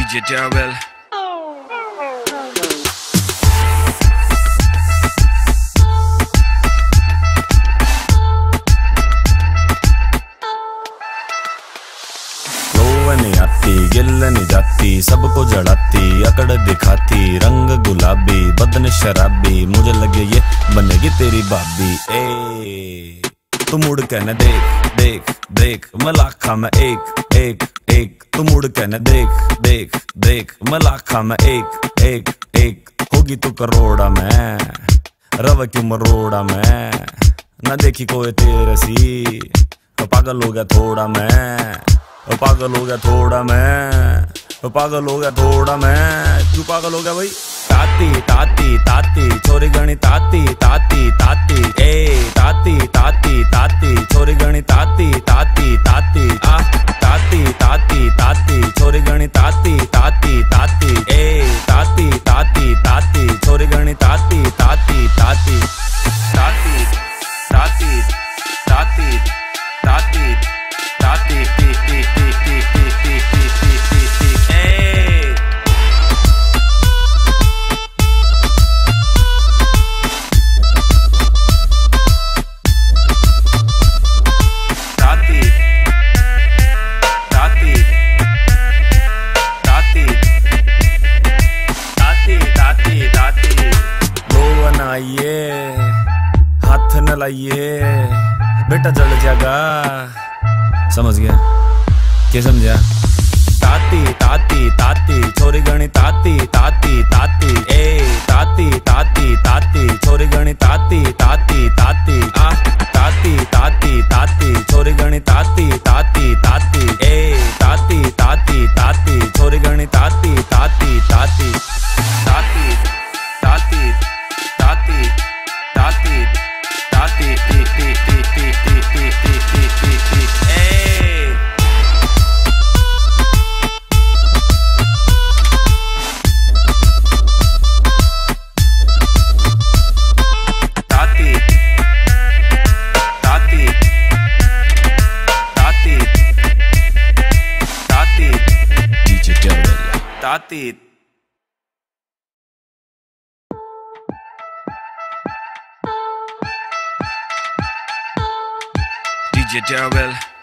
DJ Towel. नहीं आती गिल नहीं जाती सबको जड़ाती अकड़ दिखाती रंग गुलाबी बदन शराबी मुझे लगे ये बनेगी तेरी भाभी। ए तू मुड़ के न देख देख देख मैं लाखा में एक एक एक तू मुड़ के न देख देख देख मैं लाखा में एक एक एक होगी तू करोड़ा में रव क्यों मरोड़ा में न देखी कोई तेरे सी पागल हो गया थोड़ा मैं पागल हो गया थोड़ा मैं पागल हो गया थोड़ा मैं क्यों पागल हो गया भाई। ताती ताती ताती छोरी गणी ताती ताती ताती ए ताती ताती ताती छोरी गणी ताती ताती ताती आ ताती ताती ताती छोरी गणी ताती ताती ताती ए ताती ताती ताती छोरी गणी ताती ताती ताती ताती ताती ताती ताती ताती टी टी टी टी टी टी टी टी टी टी ए ताती ताती ताती ताती ताती ताती लो बनाइए हाथ न लाइए बेटा जल जाएगा। समझ गया क्या समझा। ताती ताती ताती छोरी गणी ताती ताती ताती ए ताती ताती ताती छोरी गणी ताती ताती ताती आ ताती ताती ताती छोरी गणी ताती ताती ताती ए ताती ताती ताती छोरी गणी ताती ताती ताती ताती ताती ताती ताती ताती टी टी टी टी टी टी टी टी टी ए ताती ताती ताती ताती DJ Towel. ताती DJ Towel.